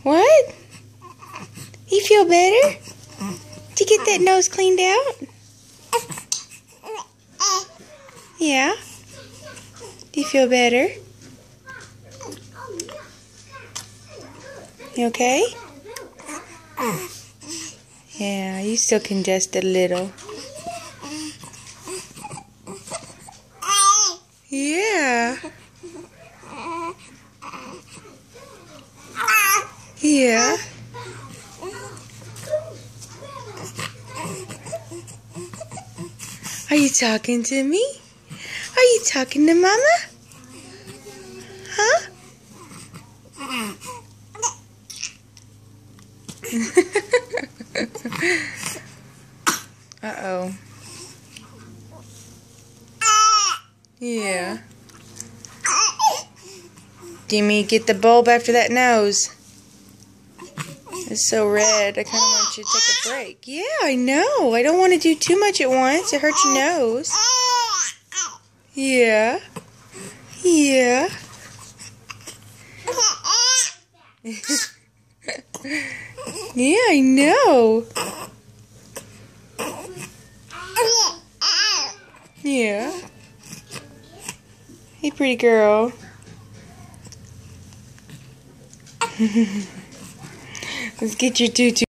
What? You feel better? Did you get that nose cleaned out? Yeah? Do you feel better? You okay? Yeah, you still congested a little. Yeah. Yeah. Are you talking to me? Are you talking to Mama? Huh? Uh-oh. Yeah. Do you mean get the bulb after that nose? It's so red. I kind of want you to take a break. Yeah, I know. I don't want to do too much at once. It hurts your nose. Yeah. Yeah. Yeah, I know. Yeah. Hey, pretty girl. Let's get your tutu.